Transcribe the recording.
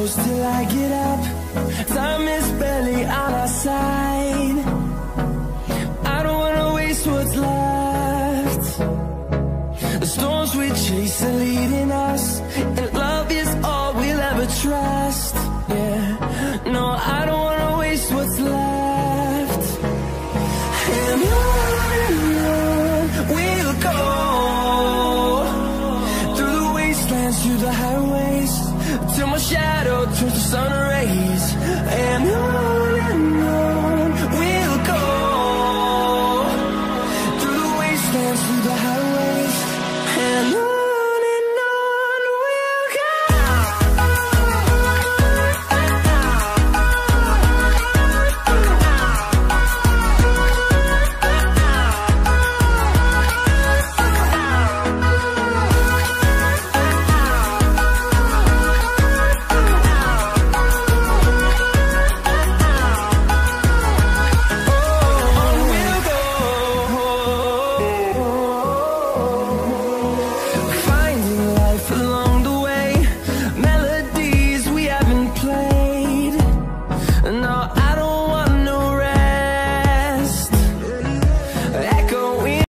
close till I get up. Time is barely on our side. I don't wanna waste what's left. The storms we chase are leading